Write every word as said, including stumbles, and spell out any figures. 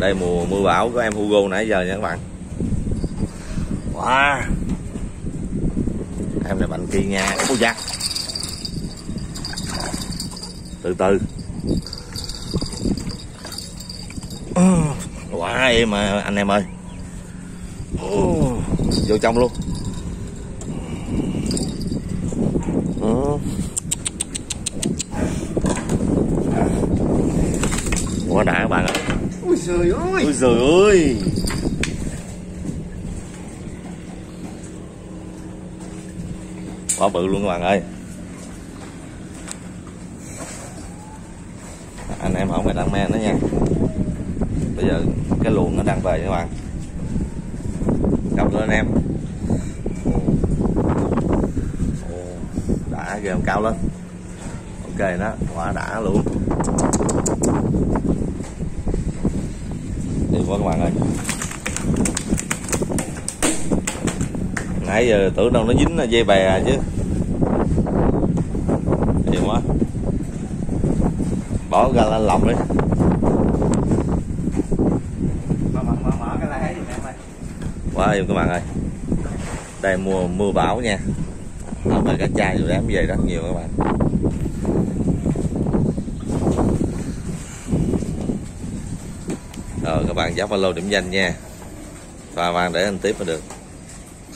Đây mùa mưa bão của em Hugo nãy giờ nha các bạn. Wow, em này mạnh kỳ nha. Ôi da, từ từ. Quá em mà anh em ơi. Oh, vô trong luôn. Ừ. Quá đã các bạn ơi. Ui trời ơi. Ôi trời ơi. Quá bự luôn các bạn ơi. Anh em không phải đăng men nữa nha. Bây giờ cái luồng nó đang về các bạn. Cặp lên em. Đã ghê, cao lên. Ok đó, quá đã luôn. Đi quá các bạn ơi. Nãy giờ tưởng đâu nó dính dây bè chứ. Nhiều quá. Bỏ ra lên lòng đi. Quá em các bạn ơi. Đây mùa mưa bão nha. Hôm nay cá trai rồi đám về rất nhiều các bạn. Rồi các bạn dắt vào lô điểm danh nha. Và vàng để anh tiếp mới được.